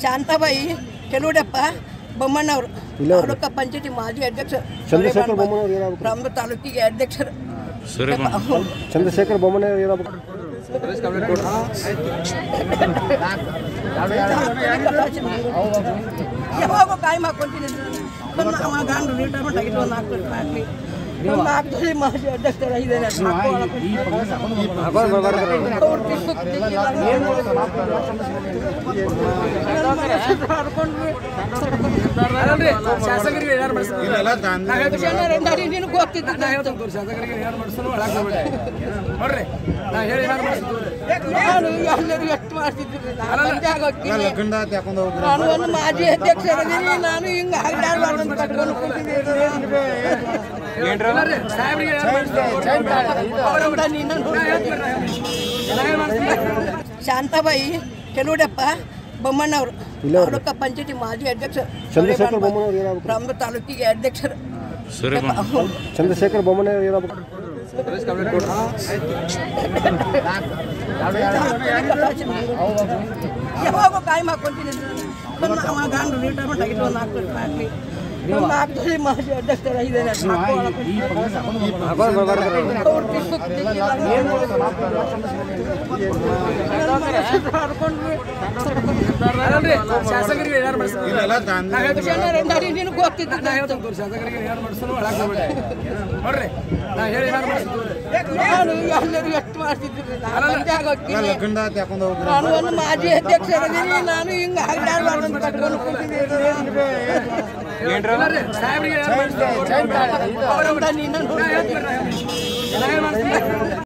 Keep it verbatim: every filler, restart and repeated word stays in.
ಶಾಂತಾಬಾಯಿ ಕೆಲುಡಪ್ಪ ಬೊಮ್ಮಣ್ಣವರು ತಾಲೂಕಾ ಪಂಚಾಯತಿ ಮಾಜಿ ಅಧ್ಯಕ್ಷ ಚಂದ್ರಶೇಖರ್ ಬೊಮ್ಮನವರು ಏನಾಗಬೇಕು? ರಾಮದ ತಾಲೂಕಿಗೆ ಅಧ್ಯಕ್ಷರು ಚಂದ್ರಶೇಖರ್ ಬೊಮ್ಮನವರು ಏನಾಗಬೇಕು? ಯಾವಾಗ ಕಾಯಂ ಹಾಕೊಂತೀನಿ ಗಂಡು ರಿಟೈರ್ಮೆಂಟ್ ಆಗಿತ್ತು ಒಂದು ನಾಲ್ಕು ವರ್ಷ ಆಗಲಿ ಒಂದು ನಾಲ್ಕು ವರ್ಷ ಮಾಜಿ ಅಧ್ಯಕ್ಷರಾಗಿದ್ದೇನೆ. ನೀನು ಗೊತ್ತಿದ್ದ ನಾನು ಎಲ್ಲರೂ ಎಷ್ಟು ಮಾಡ್ತಿದ್ದೀನಿ. ನಾನು ಒಂದು ಮಾಜಿ ಅಧ್ಯಕ್ಷರಾಗಿದ್ದೀನಿ. ನಾನು ಹಿಂಗೆ ಆಗಲಾರ್ದು ಕಟ್ಕೊಂಡು ಶಾಂತಾಬಾಯಿ ಕೆಲುಡಪ್ಪ ಬೊಮ್ಮಣ್ಣವರು ತಾಲೂಕಾ ಪಂಚಾಯತಿ ಮಾಜಿ ಅಧ್ಯಕ್ಷ ಚಂದ್ರಶೇಖರ್ ಬೊಮ್ಮನವರು ಏನಾಗಬೇಕು? ರಾಮದ ತಾಲೂಕಿಗೆ ಅಧ್ಯಕ್ಷರು ಚಂದ್ರಶೇಖರ್ ಬೊಮ್ಮನವರು ಏನಾಗಬೇಕು? ಯಾವಾಗ ಕಾಯಂ ಹಾಕೊಂತೀನಿ ಗಂಡು ರಿಟೈರ್ಮೆಂಟ್ ಆಗಿತ್ತು ಒಂದು ನಾಲ್ಕು ವರ್ಷ ಆಗಲಿ ಒಂದು ನಾಲ್ಕು ವರ್ಷ ಮಾಜಿ ಅಧ್ಯಕ್ಷರಾಗಿದ್ದೇನೆ. ನೀನು ಗೊತ್ತಿದ್ದ ನಾನು ಎಲ್ಲರೂ ಎಷ್ಟು ಮಾಡ್ತಿದ್ದೀನಿ. ನಾನು ಒಂದು ಮಾಜಿ ಅಧ್ಯಕ್ಷರಾಗಿದ್ದೀನಿ. ನಾನು ಹಿಂಗೆ ಆಗಲಾರ್ದು ಕಟ್ಕೊಂಡು ನೀನು